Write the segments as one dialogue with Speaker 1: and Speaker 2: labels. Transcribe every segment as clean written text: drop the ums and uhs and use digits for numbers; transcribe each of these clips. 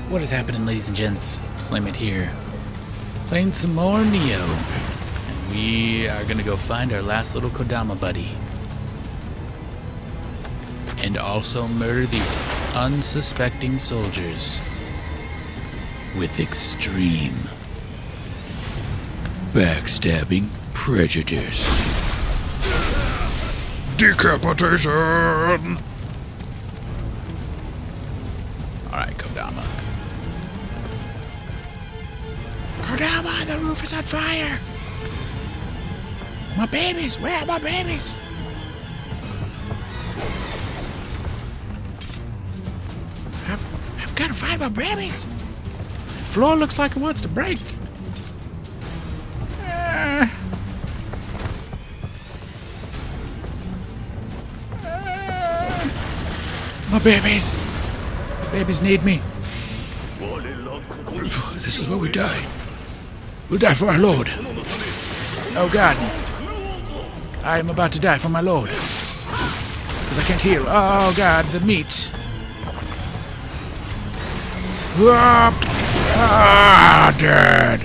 Speaker 1: What is happening, ladies and gents? Slamit here. Playing some more Neo. And we are gonna go find our last little Kodama buddy. And also murder these unsuspecting soldiers. With extreme backstabbing prejudice. Decapitation! Alright, Kodama. Kodama, the roof is on fire! My babies! Where are my babies? I've got to find my babies! The floor looks like it wants to break. My babies! Babies need me. This is where we die. We'll die for our Lord. Oh God. I am about to die for my Lord. Because I can't heal. Oh God, the meat. Dead.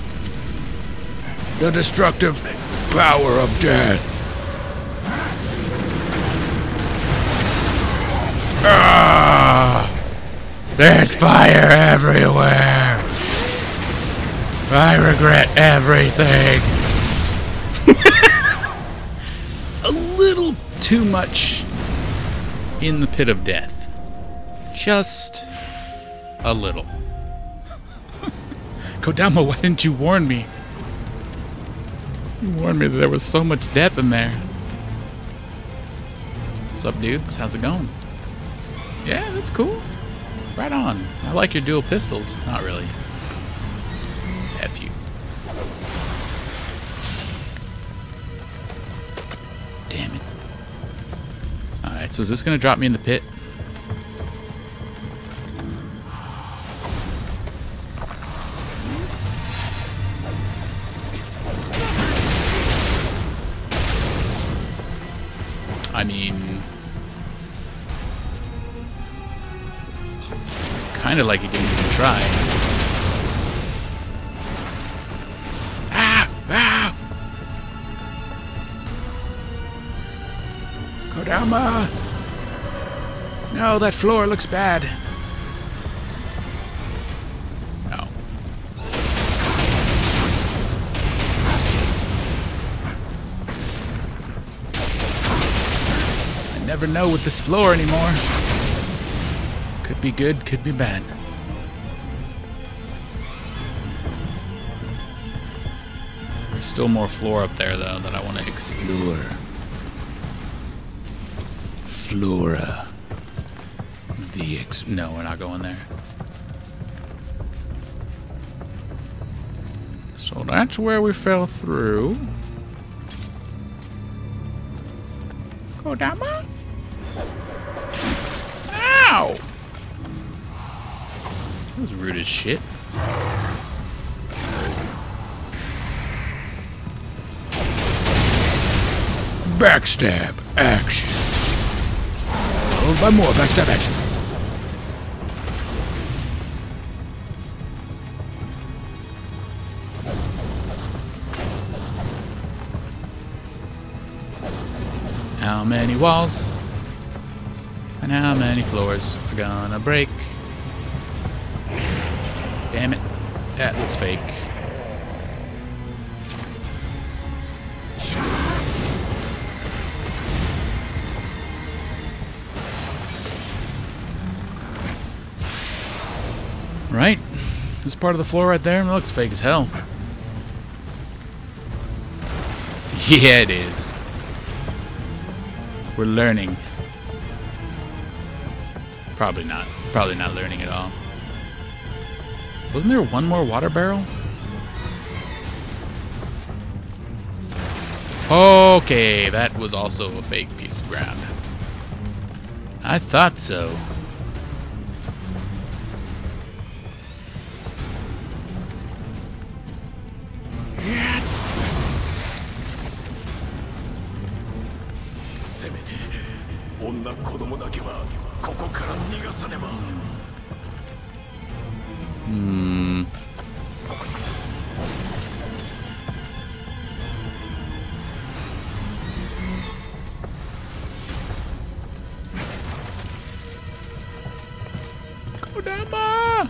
Speaker 1: The destructive power of death. There's fire everywhere. I regret everything. A little too much in the pit of death. Just a little. Kodama, why didn't you warn me? You warned me that there was so much death in there. What's up, dudes? How's it going? Yeah, that's cool. Right on. I like your dual pistols. Not really. F you. Damn it. Alright, so is this going to drop me in the pit? I mean... kind of like he didn't even try. Ah! Kodama! No, that floor looks bad. No. I never know with this floor anymore. Could be good, could be bad. There's still more floor up there, though, that I want to explore. Flora. No, we're not going there. So that's where we fell through. Kodama? Ow! That was rude as shit. Backstab action. Followed by more backstab action. How many walls and how many floors are gonna break? Damn it. That looks fake. Right? This part of the floor right there looks fake as hell. Yeah, it is. We're learning. Probably not. Probably not learning at all. Wasn't there one more water barrel? Okay, that was also a fake piece of ground. I thought so. Kodama!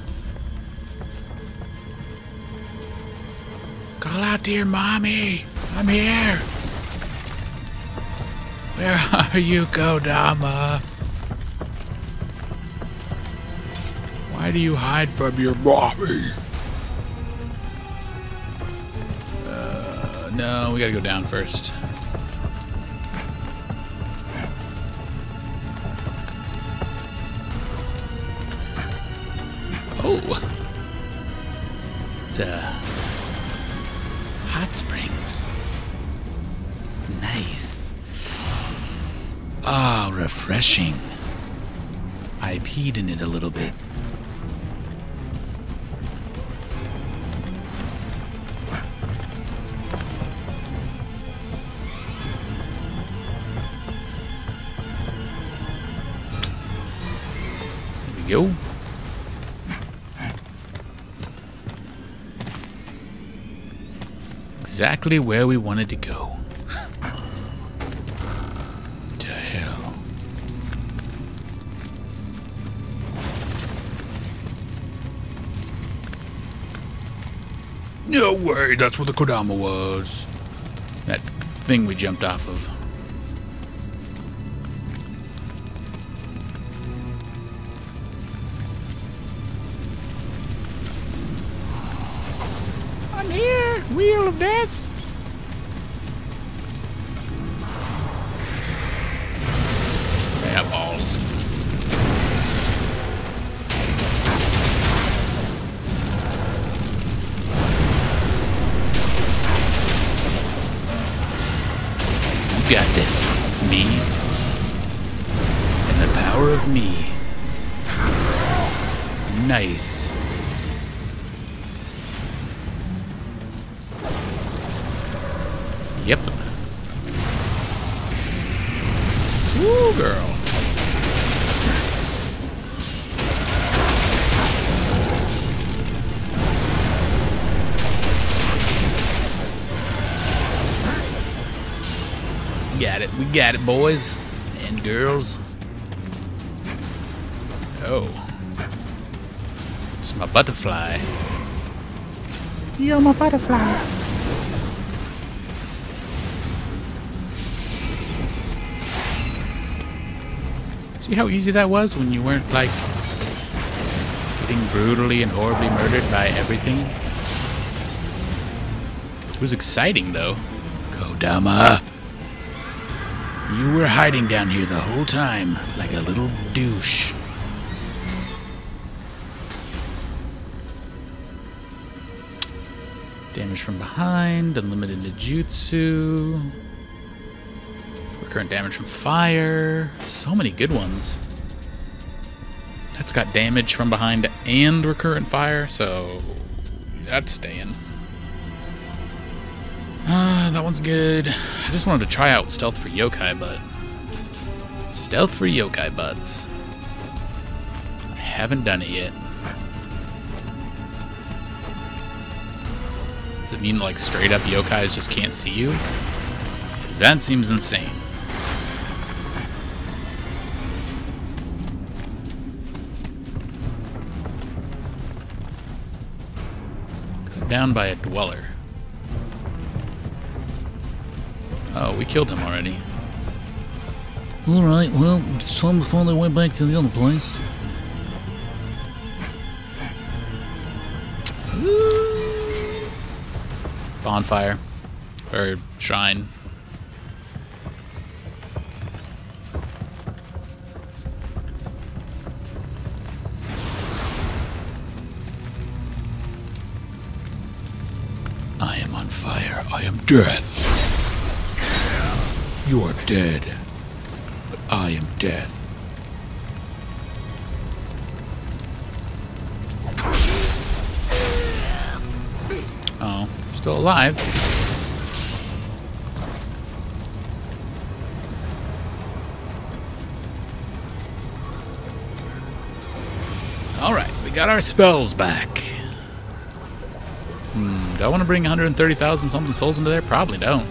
Speaker 1: Call out to your mommy. I'm here. Where are you, Kodama? Why do you hide from your mommy? No, we gotta go down first. Oh. It's hot springs. Nice. Ah, refreshing. I peed in it a little bit. There we go. Exactly where we wanted to go. To hell. No way, that's where the Kodama was. That thing we jumped off of. I'm here, Wheel of Death. They have balls. You got this, me, and the power of me. Nice. Yep. Woo, girl. We got it, boys and girls. Oh. It's my butterfly. You're my butterfly. See how easy that was when you weren't, like, getting brutally and horribly murdered by everything? It was exciting, though. Kodama. You were hiding down here the whole time, like a little douche. Damage from behind, unlimited ninjutsu. Recurrent damage from fire. So many good ones. That's got damage from behind and recurrent fire, so that's staying. That one's good. I just wanted to try out stealth for yokai butt. Stealth for yokai butts. I haven't done it yet. Does it mean like straight up yokais just can't see you? 'Cause that seems insane. Cut down by a dweller. Oh, we killed him already.
Speaker 2: Alright, well, it's time to find our way back to the other place.
Speaker 1: Bonfire. Or shrine. I am on fire. I am death. You are dead. But I am death. Oh, still alive. Alright, we got our spells back. Do I want to bring 130,000 something souls into there? Probably don't.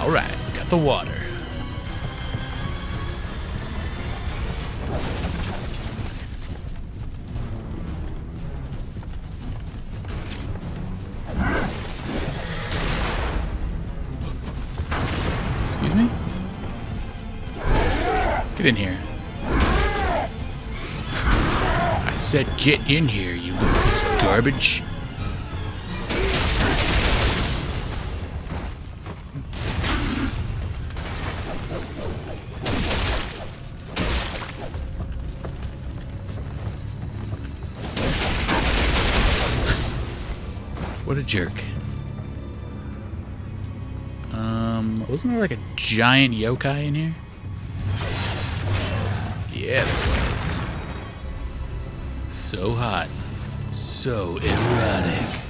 Speaker 1: Alright, got the water. Excuse me? Get in here. I said get in here, you little piece of garbage. What a jerk. Wasn't there like a giant yokai in here? Yeah, there was. So hot. So erotic.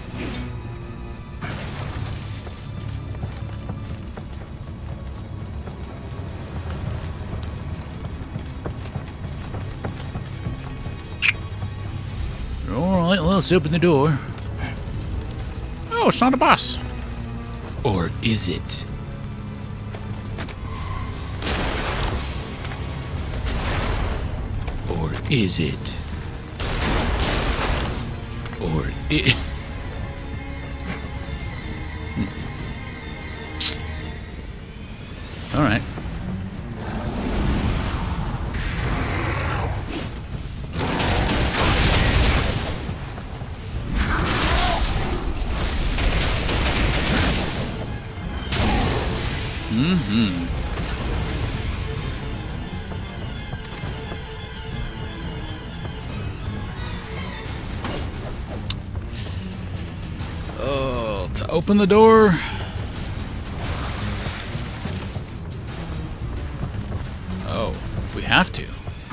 Speaker 1: Alright, well, let's open the door. Oh, it's not a boss. Or is it? Or is it? Or it? All right. Oh, to open the door. Oh, we have to.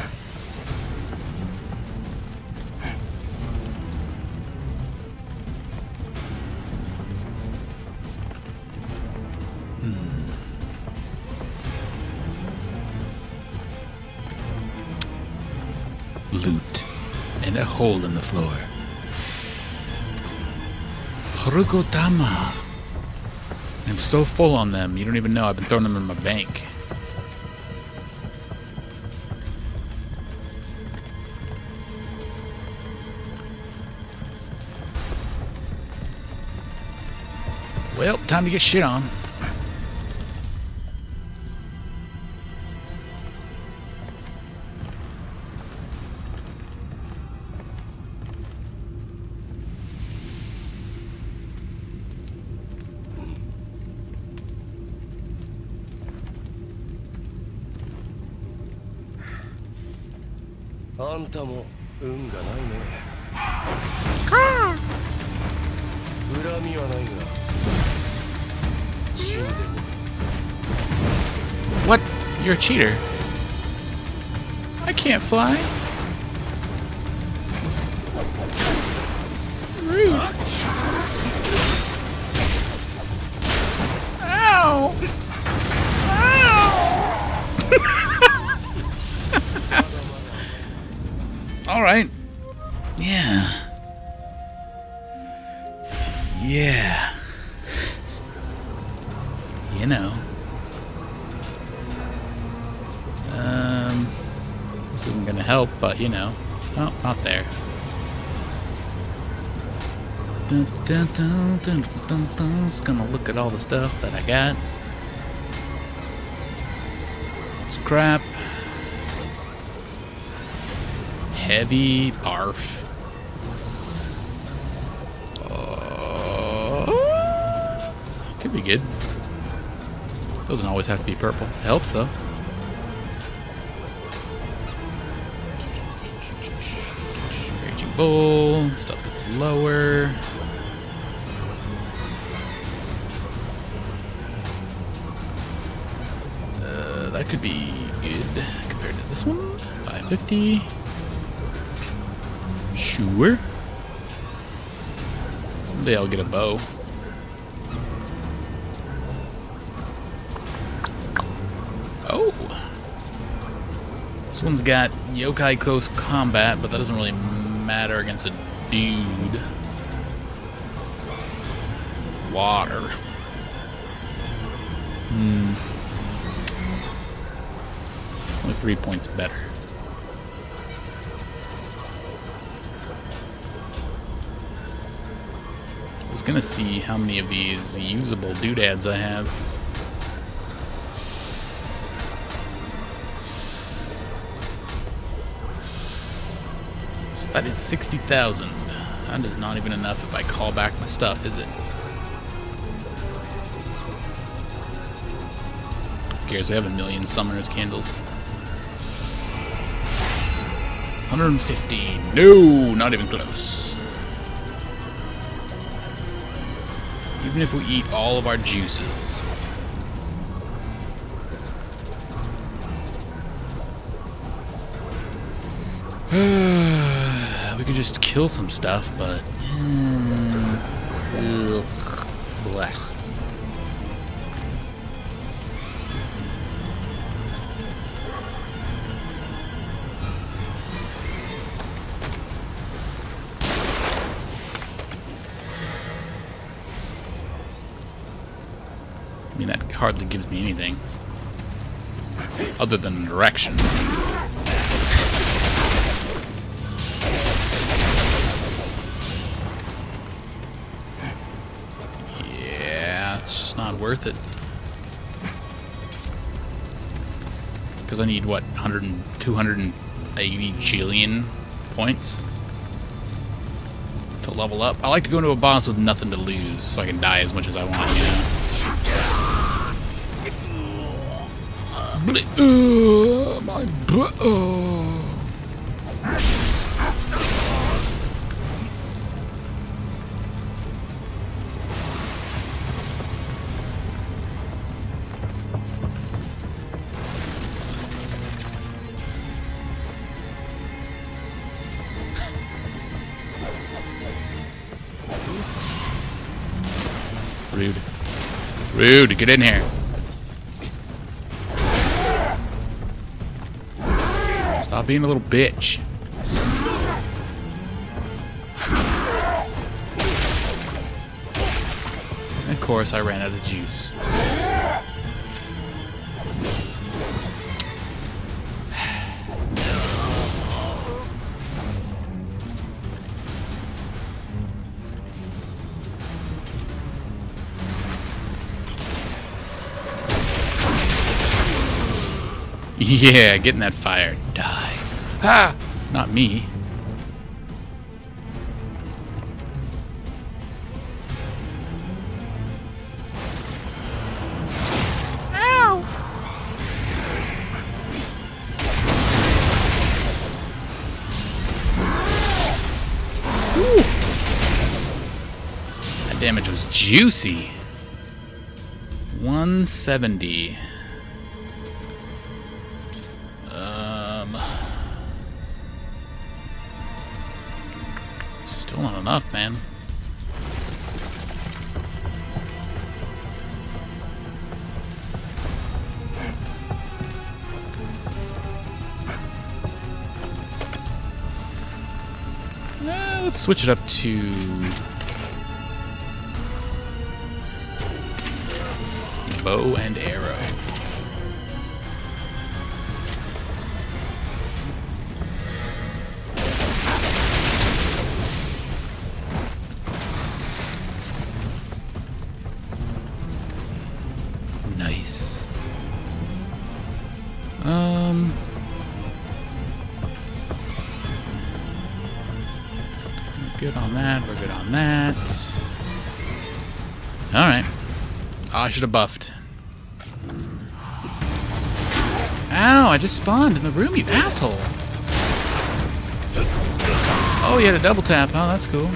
Speaker 1: Loot and a hole in the floor. Harukodama. I'm so full on them, you don't even know. I've been throwing them in my bank. Well, time to get shit on. What? You're a cheater. I can't fly. Rude. Ow! All right. Yeah. Yeah. You know. This isn't gonna help, but you know. Oh, not there. Dun, dun, dun, dun, dun, dun. Just gonna look at all the stuff that I got. Scrap. Heavy barf. Could be good. Doesn't always have to be purple. It helps though. Raging Bull. Stuff that's lower. That could be good compared to this one. 550. Sure. Someday I'll get a bow. Oh. This one's got yokai close combat, but that doesn't really matter against a dude. Water.
Speaker 2: Only 3 points better. I was gonna see how many of these usable doodads I have. So that is 60,000. That is not even enough if I call back my stuff, is it? Who cares? We have 1,000,000 summoners candles. 150. No, not even close. Even if we eat all of our juices. We could just kill some stuff, but... blech. I mean, that hardly gives me anything. Other than a direction. Yeah, it's just not worth it. Because I need, what, 280 jillion points to level up? I like to go into a boss with nothing to lose, so I can die as much as I want, you know? My butt. Rude. Rude, get in here. Stop being a little bitch. And of course, I ran out of juice. Yeah, get in that fire. Die. Ah! Not me.
Speaker 1: Ow! Ooh.
Speaker 2: That damage was juicy. 170. Still not enough, man. Let's switch it up to bow and arrow. Nice. We're good on that. We're good on that. Alright. Oh, I should have buffed. Ow, I just spawned in the room, you asshole. Oh, you had a double tap. Oh, that's cool.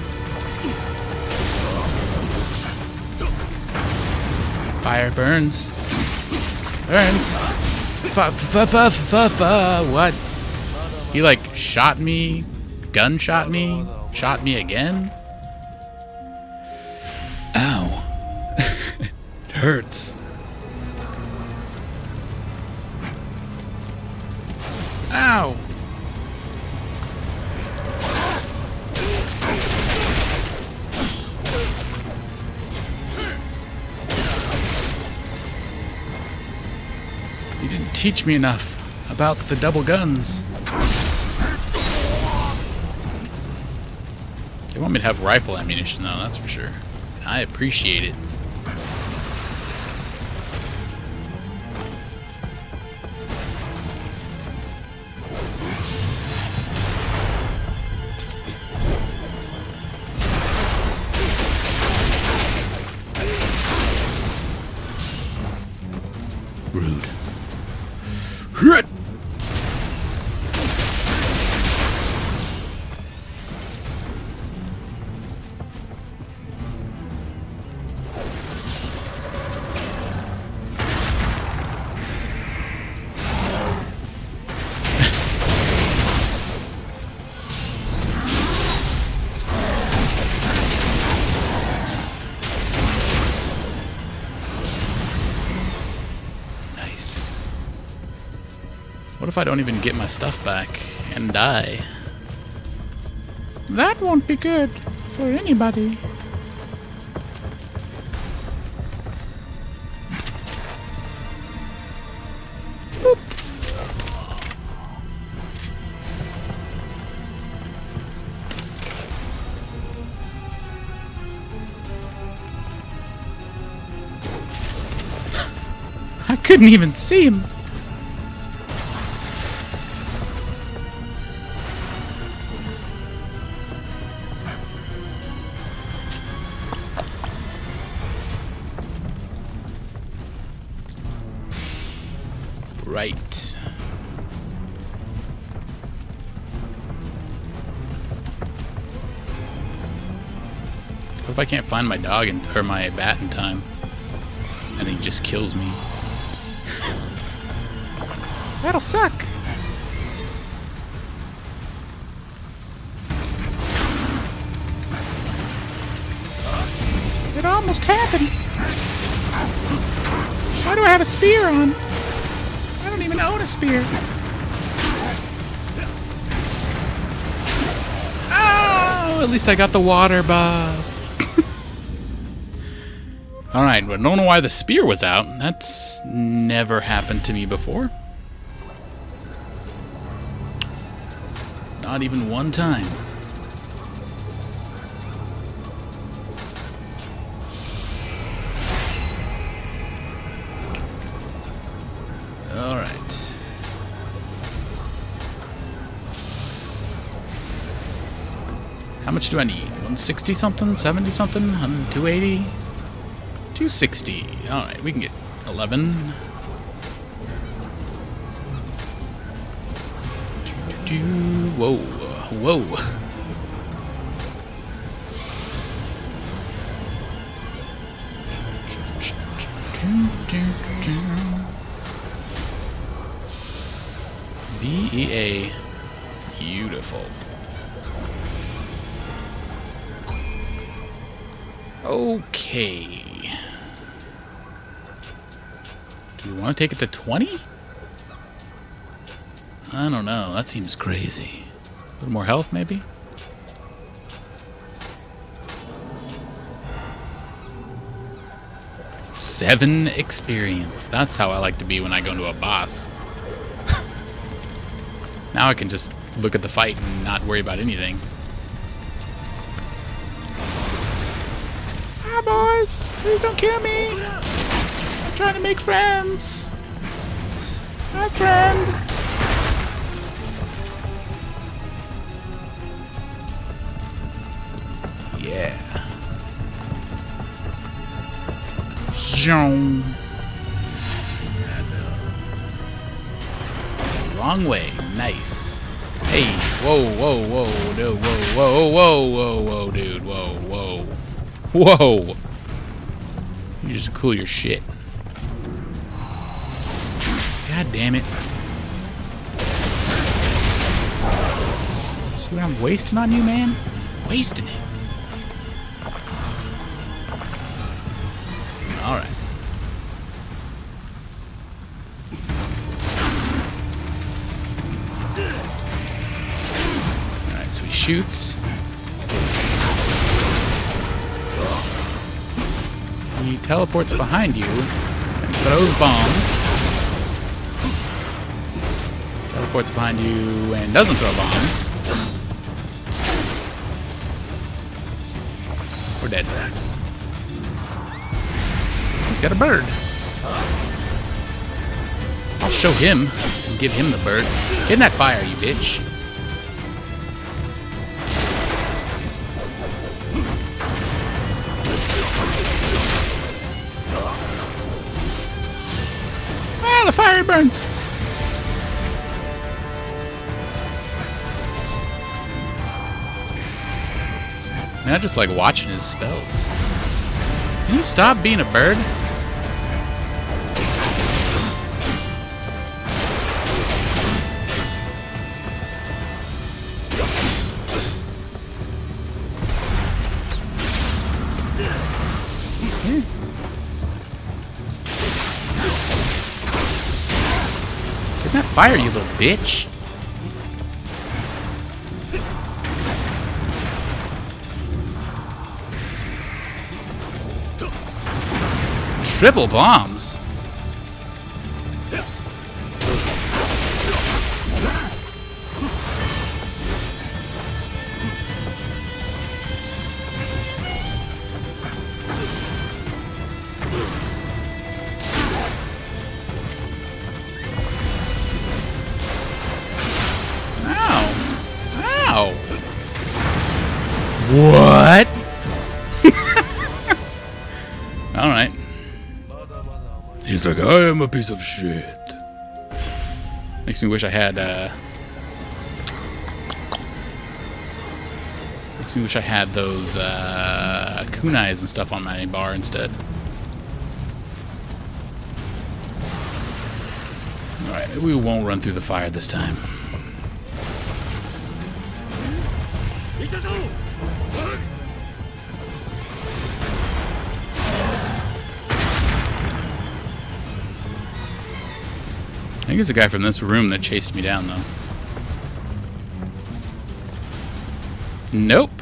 Speaker 2: Fire burns. Burns. What? He like shot me, gunshot me, shot me again? Ow. It hurts. Ow. teach me enough about the double guns. They want me to have rifle ammunition, though, that's for sure. I appreciate it. Rude. What if I don't even get my stuff back and die? That won't be good for anybody. Boop. I couldn't even see him. Right. What if I can't find my dog or my bat in time, and he just kills me? That'll suck. It almost happened. Why do I have a spear on? I don't even own a spear. Oh, at least I got the water buff. Alright, but I don't know why the spear was out. That's never happened to me before. Not even one time. Alright. How much do I need? 160 something? 70 something? 280? 260. Alright, we can get 11. Whoa. Whoa. BEA. Beautiful. Okay. Do we want to take it to 20? I don't know. That seems crazy. A little more health, maybe? Seven experience. That's how I like to be when I go into a boss. Now I can just look at the fight and not worry about anything. Hi, boys. Please don't kill me. I'm trying to make friends. My friend. Yeah. Zoom. Wrong way. Nice. Hey. Whoa, whoa, whoa, dude. Whoa, whoa, whoa, whoa, whoa, dude. Whoa, whoa. Whoa. You just cool your shit. God damn it. See what I'm wasting on you, man? Wasting it. Alright. Alright, so he shoots. He teleports behind you and throws bombs. teleports behind you and doesn't throw bombs. We're dead. He's got a bird. I'll show him and give him the bird. Get in that fire, you bitch. Ah, the fire burns. Man, I just like watching his spells. Can you stop being a bird? Get in that fire, you little bitch. Triple bombs. Ow. Ow. What? All right. He's like, I am a piece of shit. Makes me wish I had, makes me wish I had those, kunais and stuff on my bar instead. Alright, we won't run through the fire this time. I think it's a guy from this room that chased me down, though. Nope.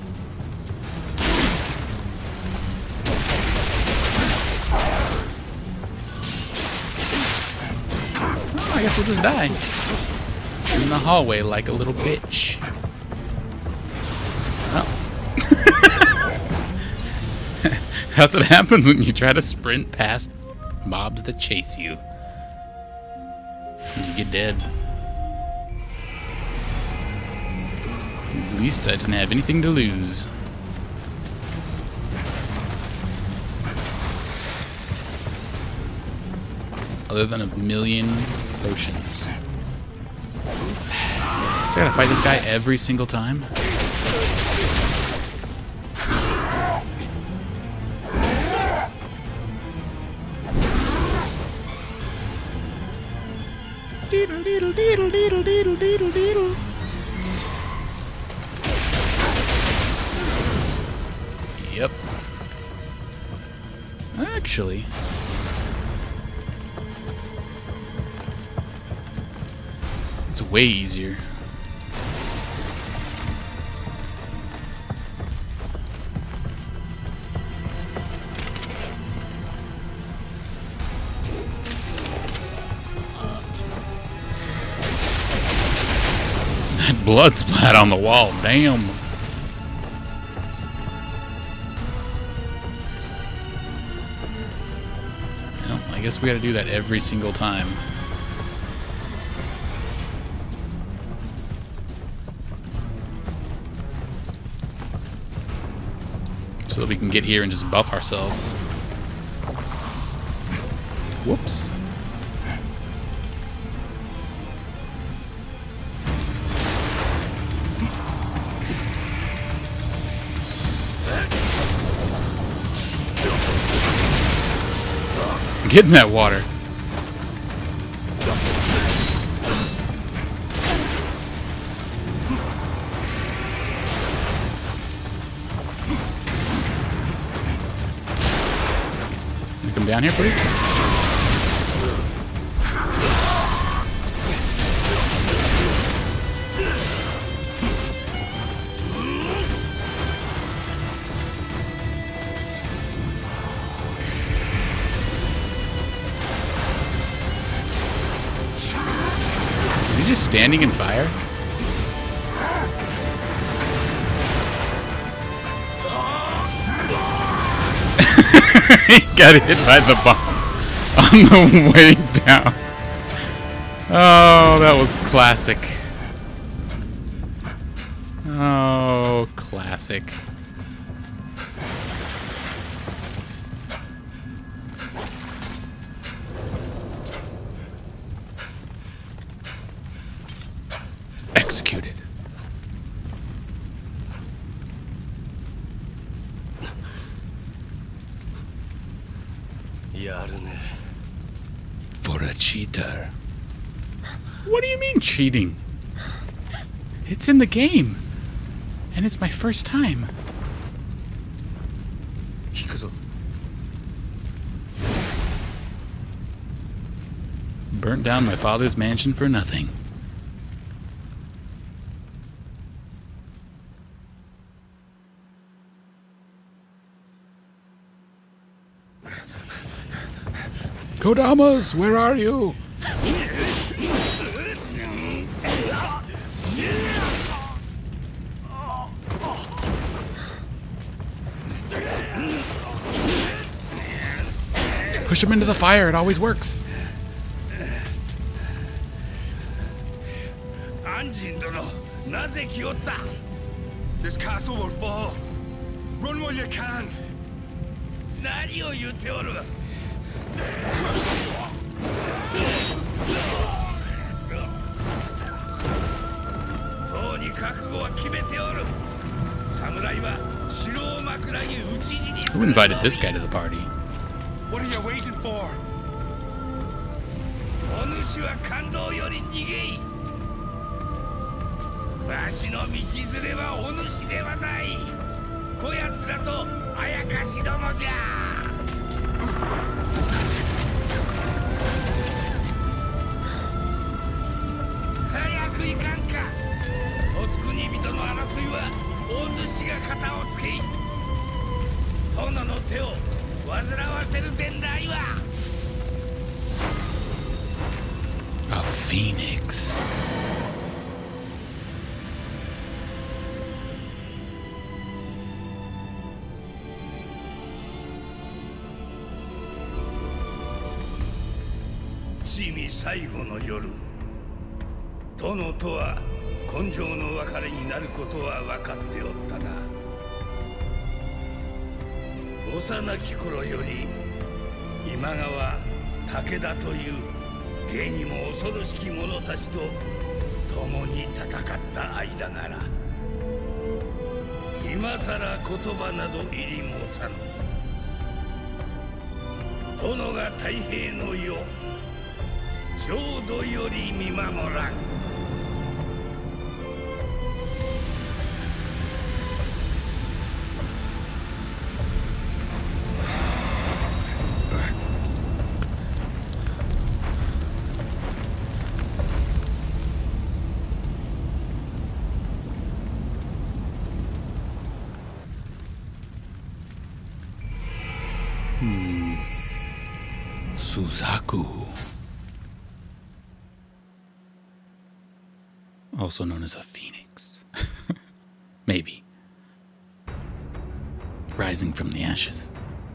Speaker 2: Oh, I guess we'll just die. In the hallway like a little bitch. Oh. That's what happens when you try to sprint past mobs that chase you. You get dead. At least I didn't have anything to lose. Other than 1,000,000 potions. So I gotta fight this guy every single time? Deedle, deedle, deedle, deedle, deedle, deedle, deedle. Yep. Actually, it's way easier. Blood splat on the wall, damn. Well, I guess we gotta do that every single time. So that we can get here and just buff ourselves. Whoops. Get in that water. Can you come down here, please? just standing in fire? He got hit by the bomb on the way down. Oh, that was classic. Oh, classic. Executed. For a cheater. What do you mean cheating? It's in the game. And it's my first time. Burnt down my father's mansion for nothing.
Speaker 1: Kodamas, where are you? Push him into the fire, it always works.
Speaker 3: This castle will fall. Run while you can.
Speaker 2: Who invited this guy to the party?
Speaker 3: What are you waiting for?
Speaker 2: A phoenix. Suzaku. Also known as a phoenix. Maybe. Rising from the ashes.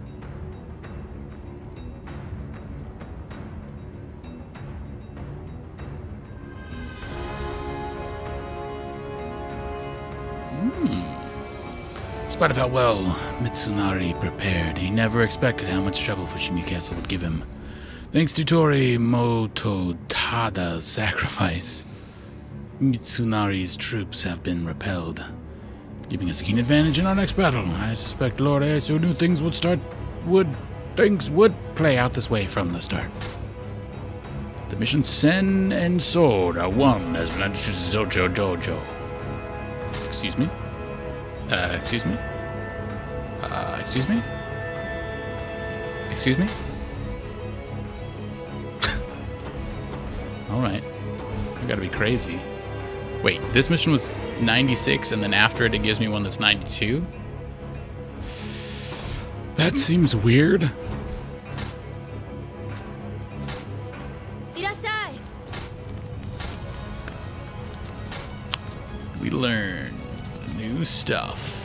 Speaker 2: In spite of how well Mitsunari prepared, he never expected how much trouble Fushimi Castle would give him. Thanks to Tori Mototada's sacrifice, Mitsunari's troops have been repelled, giving us a keen advantage in our next battle. I suspect Lord Ieyasu knew things would play out this way from the start. The missions Sen and Sword are one as Zojo Jojo. Excuse me? Excuse me? Excuse me? Excuse me? Alright. I gotta be crazy. Wait, this mission was 96, and then after it, it gives me one that's 92? That seems weird. learn new stuff.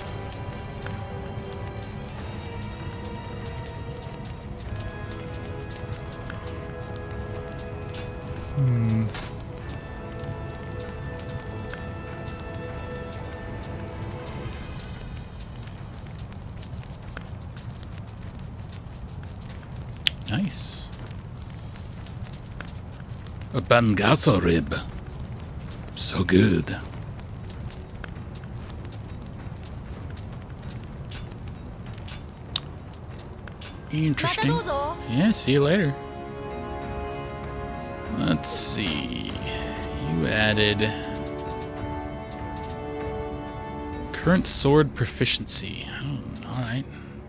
Speaker 2: Nice. A Bangaso rib. So good. Interesting. Yeah, see you later. Let's see. You added current sword proficiency. Oh, alright.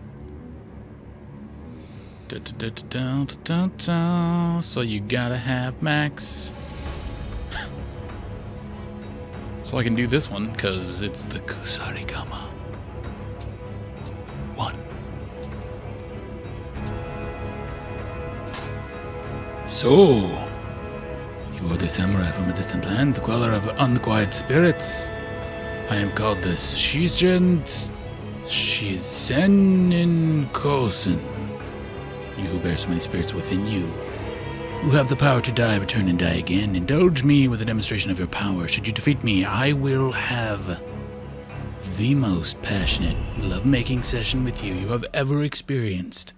Speaker 2: So you gotta have max. So I can do this one because it's the Kusarigama. 1. So, you are the samurai from a distant land, the queller of unquiet spirits. I am called the Shizen Kosen. You who bear so many spirits within you, who have the power to die, return and die again. Indulge me with a demonstration of your power. Should you defeat me, I will have the most passionate love-making session with you have ever experienced.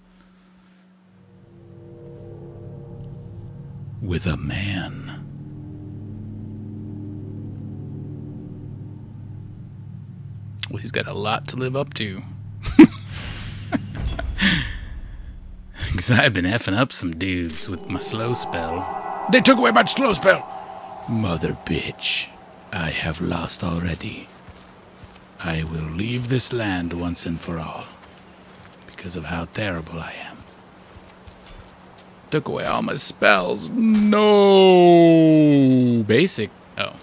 Speaker 2: With a man. Well, he's got a lot to live up to. Because I've been effing up some dudes with my slow spell.
Speaker 1: They took away my slow spell.
Speaker 2: Mother bitch, I have lost already. I will leave this land once and for all. Because of how terrible I am. Took away all my spells. No. Basic. Oh.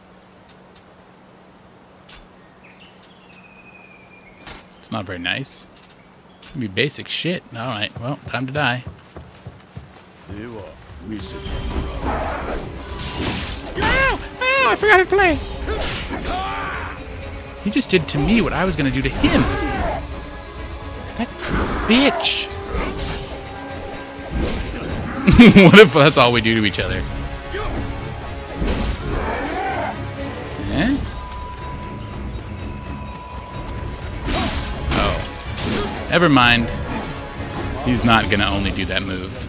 Speaker 2: It's not very nice. It'd be basic shit. Alright, well, time to die. Oh, I forgot to play. He just did to me what I was gonna do to him. That bitch. What if that's all we do to each other? Eh? Oh. Never mind. He's not gonna only do that move.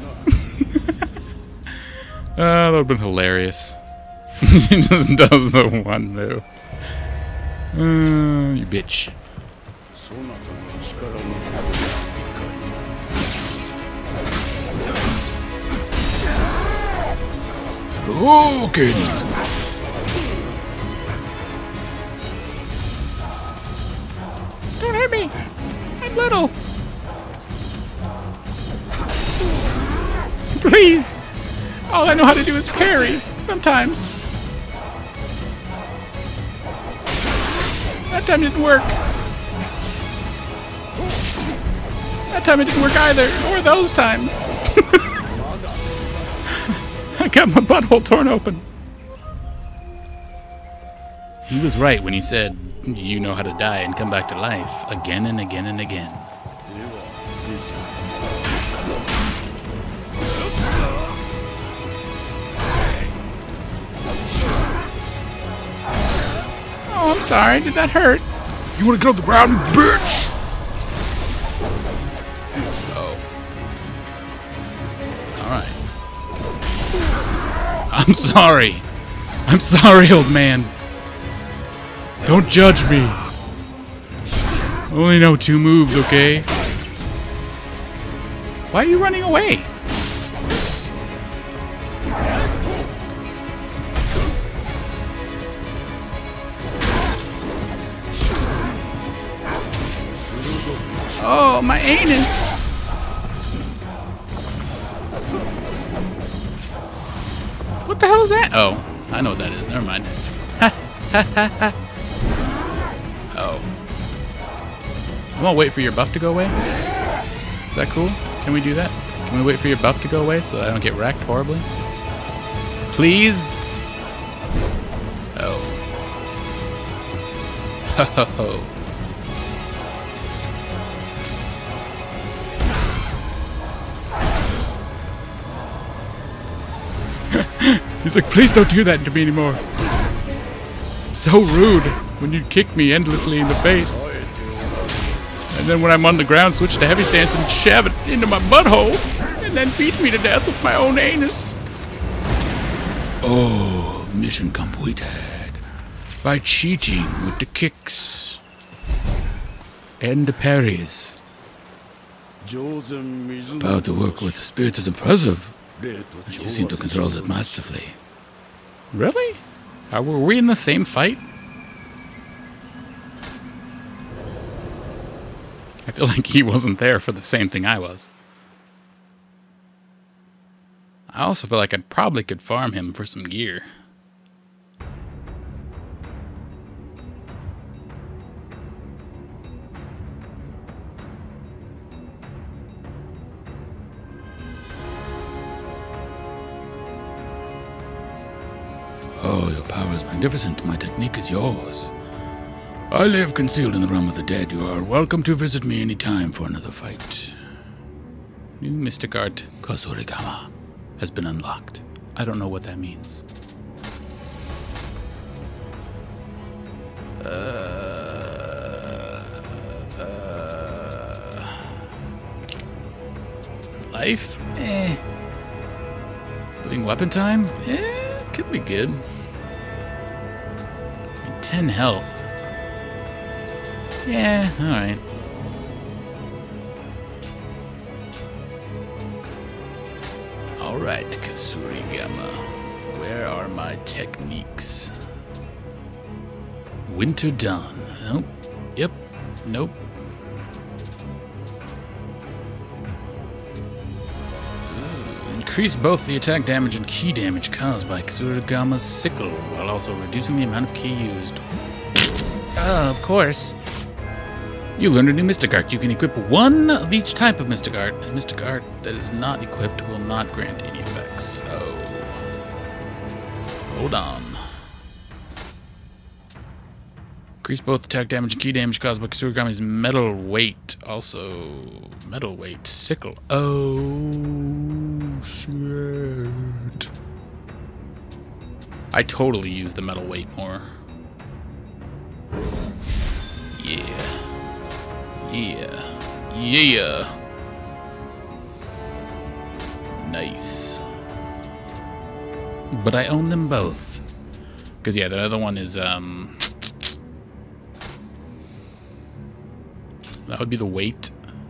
Speaker 2: That would have been hilarious. He just does the one move. You bitch. Okay. Don't hurt me. I'm little. Please. All I know how to do is parry. Sometimes. That time didn't work. That time it didn't work either. Or those times. I got my butthole torn open. He was right when he said, you know how to die and come back to life again and again and again. Oh, I'm sorry. Did that hurt?
Speaker 1: You want to get off the ground, bitch?
Speaker 2: Oh. Alright. I'm sorry. I'm sorry, old man. Don't judge me. I only know 2 moves, okay? Why are you running away? Oh, my anus! What the hell is that? Oh, I know what that is. Never mind. Oh. I'm gonna wait for your buff to go away. Is that cool? Can we do that? Can we wait for your buff to go away so that I don't get wrecked horribly? Please? Oh. Oh. He's like, please don't do that to me anymore. It's so rude when you kick me endlessly in the face. And then when I'm on the ground, switch to heavy stance and shove it into my butthole. And then beat me to death with my own anus. Oh, mission completed. By cheating with the kicks. And the parries. Power to work with the spirits is impressive. You seem to control it masterfully. Really? Were we in the same fight? I feel like he wasn't there for the same thing I was. I also feel like I probably could farm him for some gear. Oh, your power is magnificent. My technique is yours. I live concealed in the realm of the dead. You are welcome to visit me any time for another fight. New mystic art Kasurigama has been unlocked. I don't know what that means. Life? Eh. Living weapon time? Eh, could be good. 10 health. Yeah, alright. Alright, Kasurigama. Where are my techniques? Winter Dawn. Nope. Yep. Nope. Increase both the attack damage and ki damage caused by Kasurigama's sickle, while also reducing the amount of ki used. Of course. You learned a new Mystic Art. You can equip one of each type of Mystic Art. A Mystic Art that is not equipped will not grant any effects. Oh. Hold on. Increase both attack damage and ki damage caused by Kasurigama's metal weight. Also, metal weight sickle. Oh, shit. I totally use the metal weight more. Yeah. Yeah. Yeah. Nice. But I own them both. Because, yeah, the other one is, that would be the weight.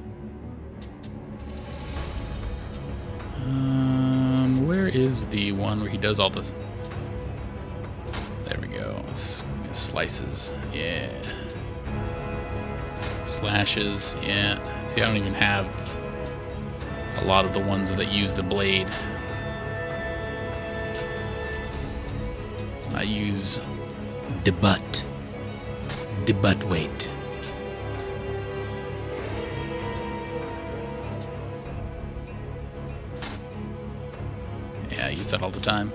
Speaker 2: Where is the one where he does all this? There we go. Slices. Yeah. Slashes. Yeah. See, I don't even have a lot of the ones that use the blade. I use the butt. The butt weight. Yeah, I use that all the time.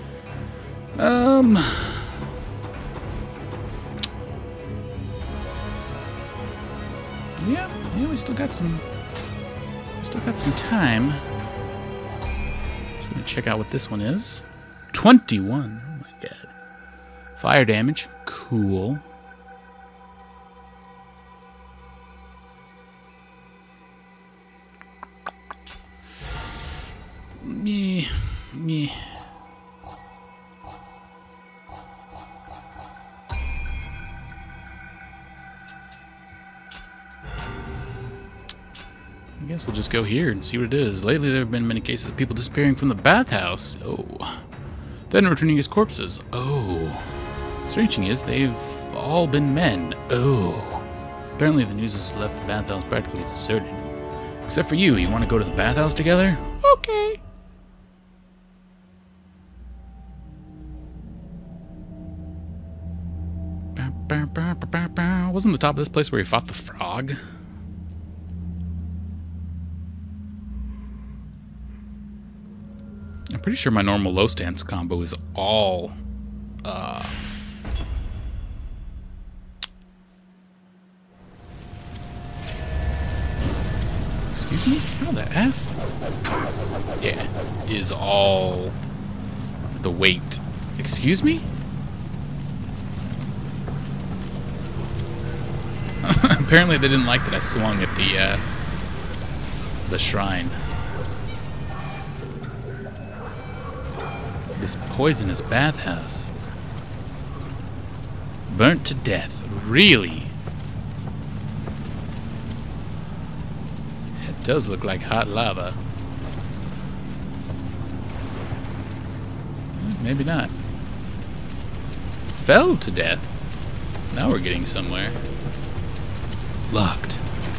Speaker 2: Yeah, we still got some time. Just gonna check out what this one is. 21. Oh my god. Fire damage. Cool. Me. I guess we'll just go here and see what it is. Lately, there have been many cases of people disappearing from the bathhouse. Oh. Then returning as corpses. Oh. Strange thing is, they've all been men. Oh. Apparently, the news has left the bathhouse practically deserted. Except for you. You want to go to the bathhouse together? Okay. Wasn't the top of this place where he fought the frog? I'm pretty sure my normal low stance combo is all Excuse me? How the F? Yeah, is all the weight. Excuse me? Apparently they didn't like that I swung at the shrine. This poisonous bathhouse. Burnt to death. Really? It does look like hot lava. Maybe not. Fell to death. Now we're getting somewhere. Locked.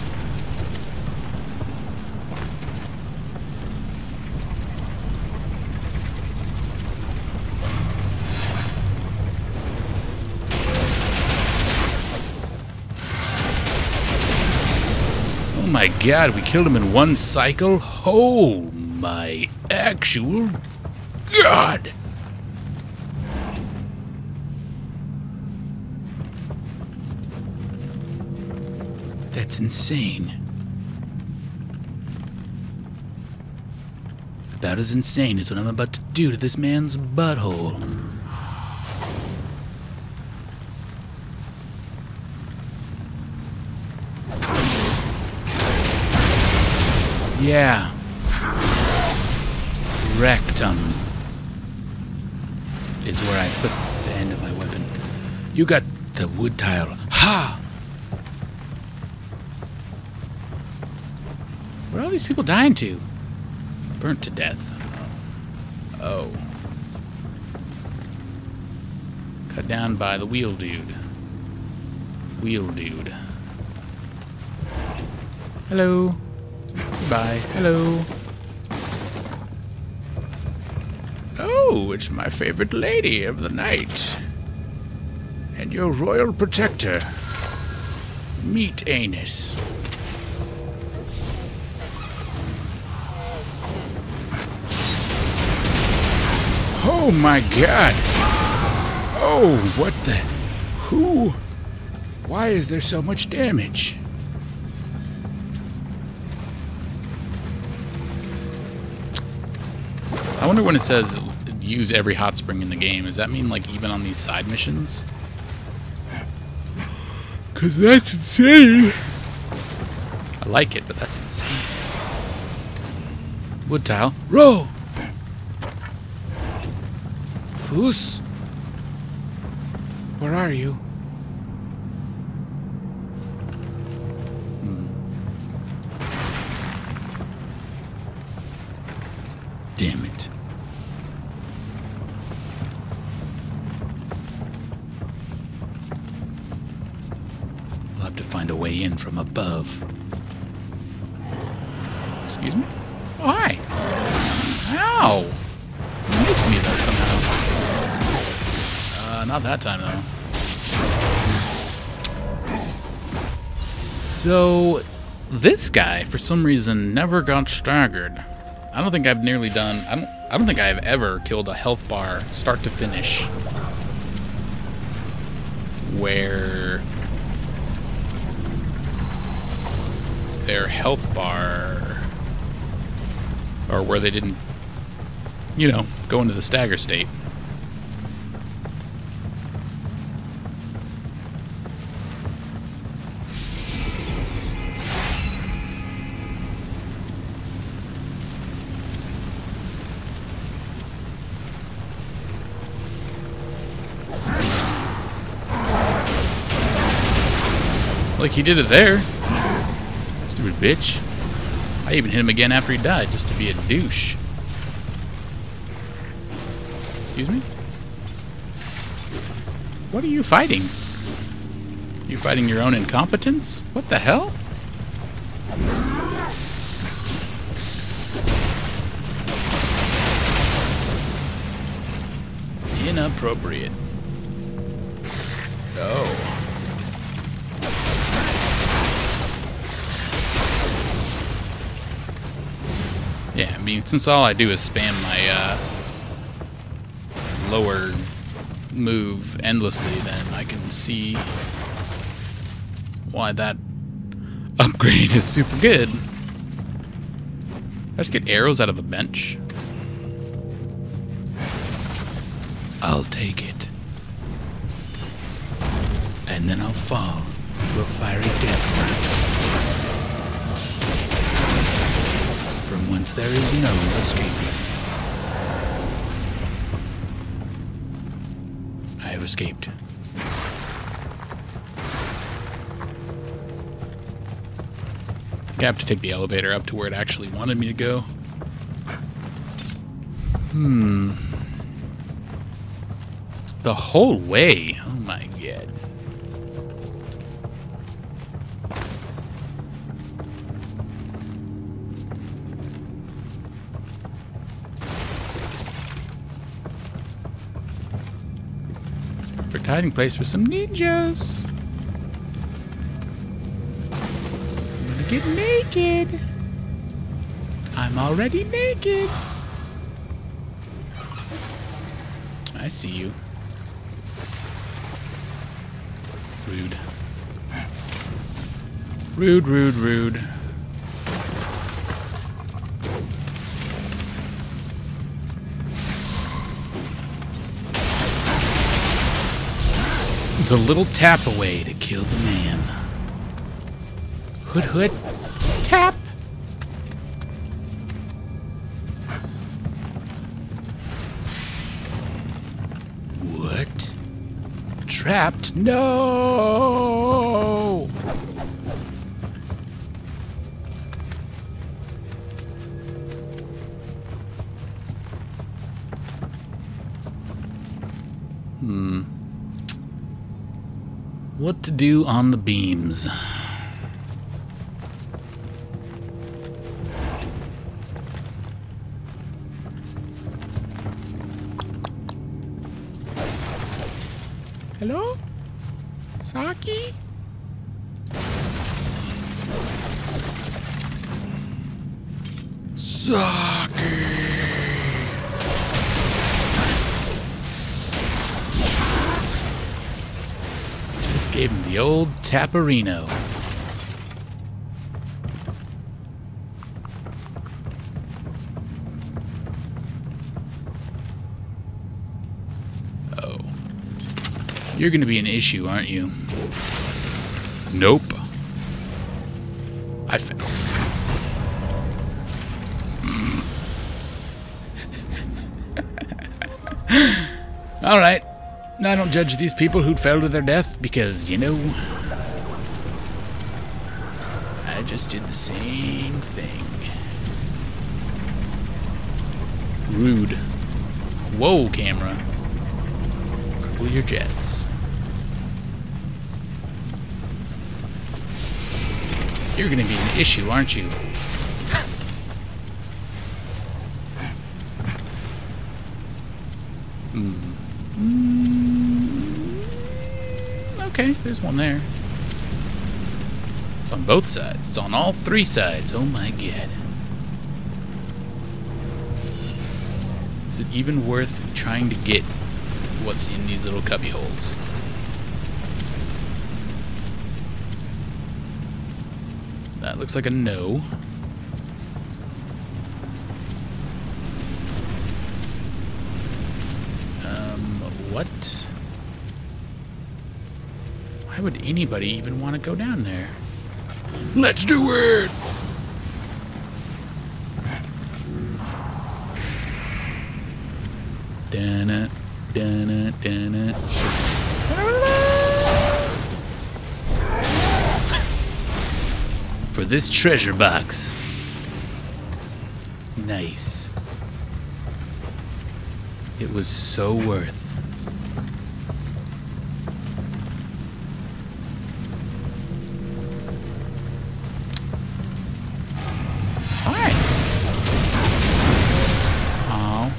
Speaker 2: Oh my god, we killed him in one cycle? Oh my actual god! That's insane. About as insane as what I'm about to do to this man's butthole. Yeah. Rectum is where I put the end of my weapon. You got the wood tile. Ha! What are all these people dying to? Burnt to death. Oh. Cut down by the wheel dude. Wheel dude. Hello. Goodbye. Hello. Oh, it's my favorite lady of the night. And your royal protector. Meet Anus. Oh my god! Oh, what the... Who? Why is there so much damage? I wonder when it says use every hot spring in the game, does that mean like even on these side missions? 'Cause that's insane! I like it, but that's insane. Wood tile. Roll! Foos? Where are you? Damn it. We'll have to find a way in from above. Excuse me? Oh, hi. Ow! You missed me though somehow. Not that time though. So, this guy, for some reason, never got staggered. I don't think I've nearly done... I don't think I've ever killed a health bar, start to finish, where their health bar, or where they didn't, you know, go into the stagger state. Like he did it there. Stupid bitch. I even hit him again after he died just to be a douche. Excuse me? What are you fighting? You fighting your own incompetence? What the hell? Inappropriate. Oh. Yeah, I mean, since all I do is spam my lower move endlessly, then I can see why that upgrade is super good. I just get arrows out of a bench. I'll take it. And then I'll fall to a fiery death from whence there is no escaping. I have escaped. I have to take the elevator up to where it actually wanted me to go. The whole way? Oh my god. Perfect hiding place for some ninjas. Get naked. I'm already naked. I see you. Rude. Rude, rude, rude. The little tap away to kill the man. Hood, hood, tap. What? Trapped? No! What to do on the beams?
Speaker 1: Hello? Saki?
Speaker 2: Saki! Just gave him the old Taparino. Oh. You're gonna be an issue, aren't you? Nope. I failed. Alright. I don't judge these people who'd fell to their death because, you know, I just did the same thing. Rude. Whoa, camera. Cool your jets. You're gonna be an issue, aren't you? Okay, there's one there. It's on both sides. It's on all three sides. Oh my god. Is it even worth trying to get what's in these little cubby holes? That looks like a no. What? Why would anybody even want to go down there? Let's do it! Dun-it, dun-it, dun-it. For this treasure box. Nice. It was so worth. Alright. Oh.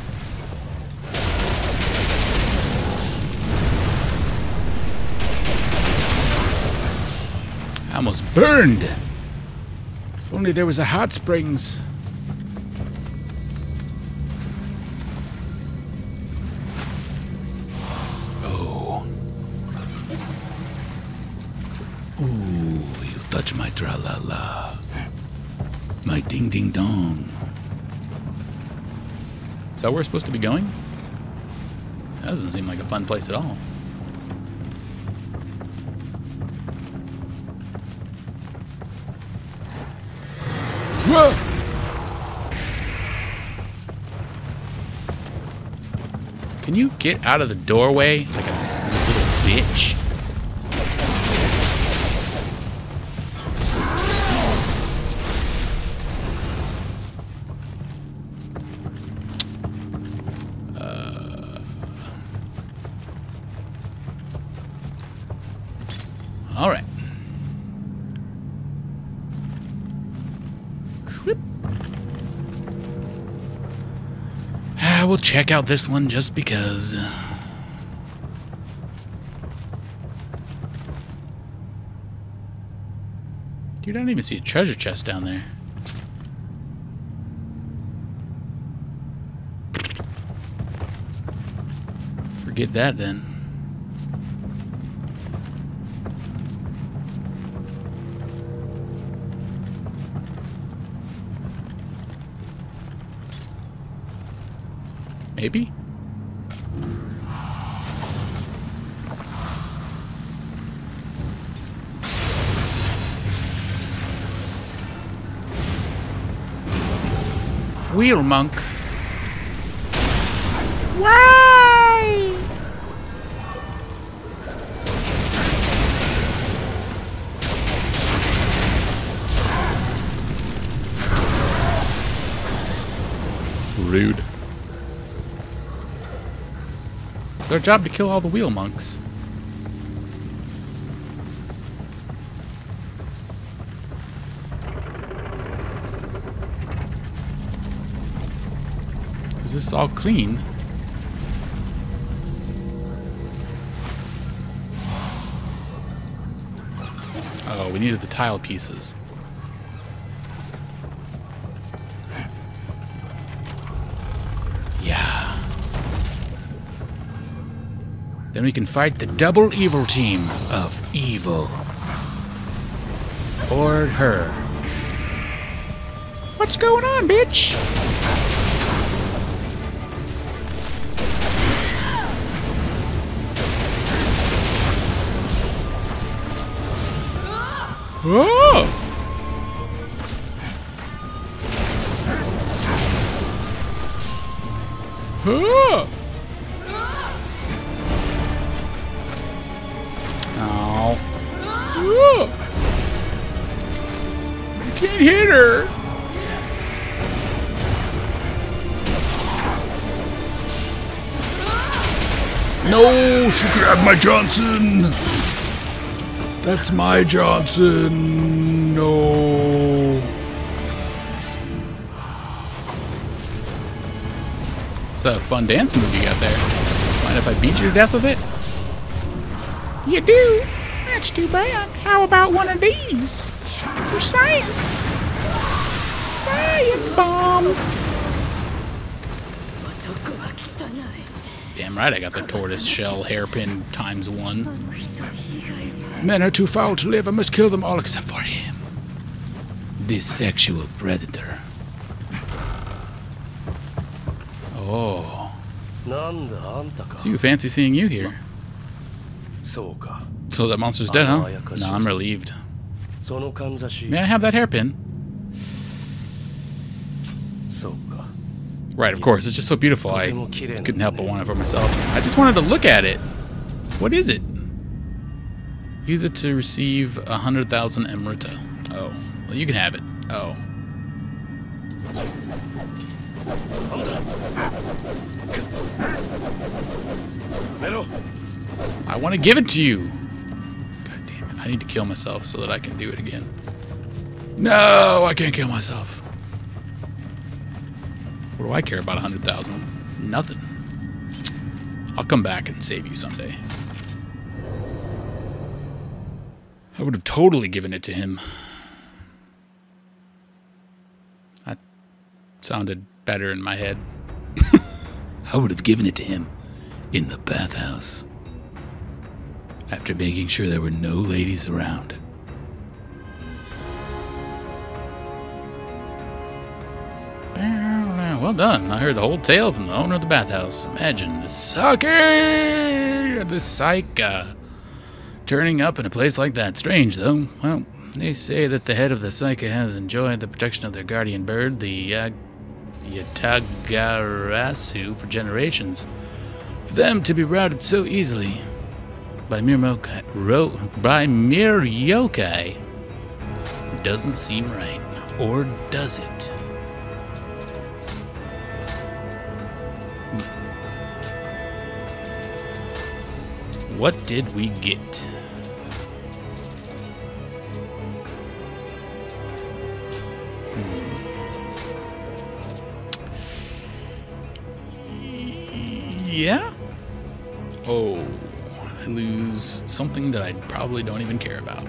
Speaker 2: I almost burned. If only there was a hot springs. Oh. Ooh, you touch my tra-la-la. My ding-ding-dong. that where we're supposed to be going? That doesn't seem like a fun place at all. Whoa! Can you get out of the doorway like a little bitch? All right. We'll check out this one just because. Dude, I don't even see a treasure chest down there. Forget that then. Maybe? Wheel monk. Why? Rude. It's our job to kill all the wheel monks. Is this all clean? Oh, we needed the tile pieces. Yeah. Then we can fight the double evil team of evil. Or her. What's going on, bitch? Oh! Oh! Oh! You can't hit her.
Speaker 1: No, she grabbed my Johnson. That's my Johnson. No.
Speaker 2: It's a fun dance move you got there. Mind if I beat you to death with it? You do? That's too bad. How about one of these? For science. Science bomb. Damn right I got the tortoise shell hairpin ×1.
Speaker 1: Men are too foul to live. I must kill them all except for him. This sexual predator.
Speaker 2: Oh. So you fancy seeing you here. So that monster's dead, huh? No, I'm relieved. May I have that hairpin? Right, of course. It's just so beautiful. I couldn't help but want it for myself. I just wanted to look at it. What is it? Use it to receive 100,000 emerita. Oh. Well, you can have it. Oh. I want to give it to you. God damn it. I need to kill myself so that I can do it again. No, I can't kill myself. What do I care about 100,000? Nothing. I'll come back and save you someday. I would have totally given it to him. That sounded better in my head. I would have given it to him in the bathhouse. After making sure there were no ladies around. well done. I heard the whole tale from the owner of the bathhouse. Imagine the Psyche turning up in a place like that. Strange, though. Well, they say that the head of the Psyche has enjoyed the protection of their guardian bird, the Yatagarasu, for generations. For them to be routed so easily by mere yokai doesn't seem right. Or does it? What did we get? Yeah? Oh, I lose something that I probably don't even care about.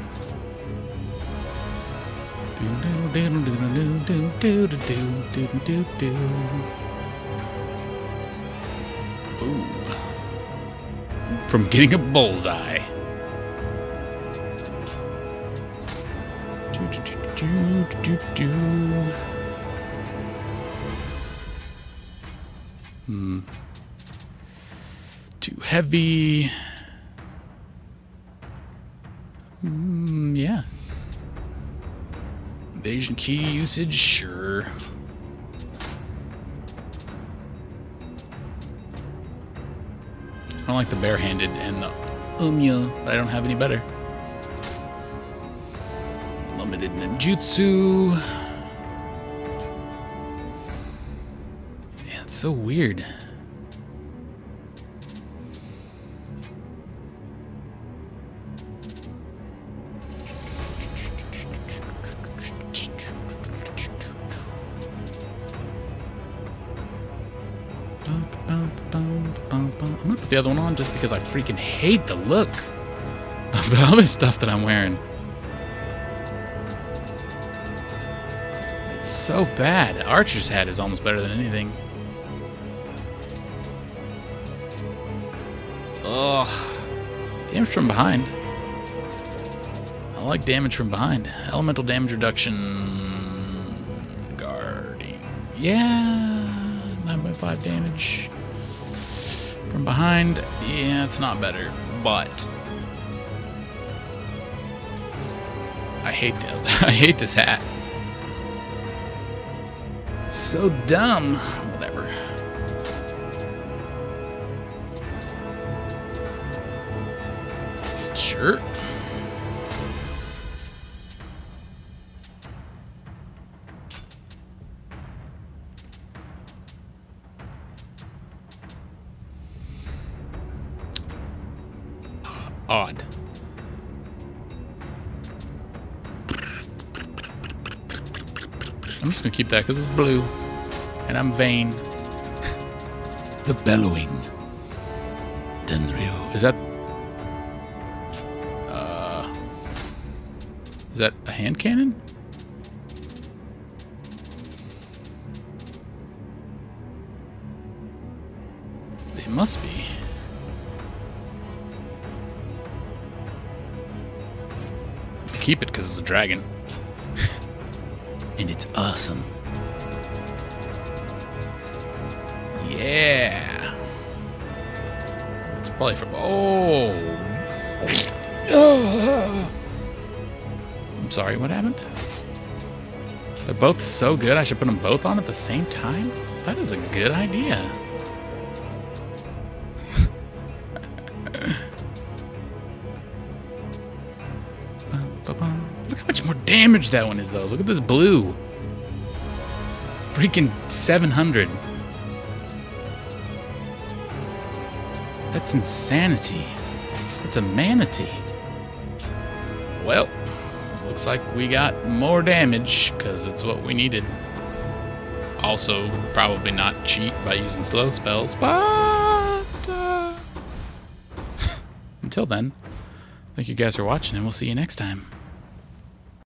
Speaker 2: Ooh. From getting a bullseye. Too heavy. Yeah. Evasion key usage, sure. I don't like the barehanded and the but I don't have any better. Limited ninjutsu. Yeah, it's so weird. I'm gonna put the other one on just because I freaking hate the look of the other stuff that I'm wearing. It's so bad. Archer's hat is almost better than anything. Ugh. Damage from behind. I like damage from behind. Elemental damage reduction. Guarding. Yeah. 9.5 damage. From behind, yeah, it's not better, but I hate this hat. It's so dumb. Whatever. Sure. Odd. I'm just gonna keep that because it's blue and I'm vain. The bellowing Tenryu. Is that a hand cannon? It must be. Keep it because it's a dragon. And it's awesome. Yeah. It's probably from... Oh. I'm sorry, what happened? They're both so good, I should put them both on at the same time? That is a good idea. Look how much more damage that one is, though. Look at this blue. Freaking 700. That's insanity. It's a manatee. Well, looks like we got more damage, because it's what we needed. Also, probably not cheat by using slow spells, but... until then, thank you guys for watching, and we'll see you next time.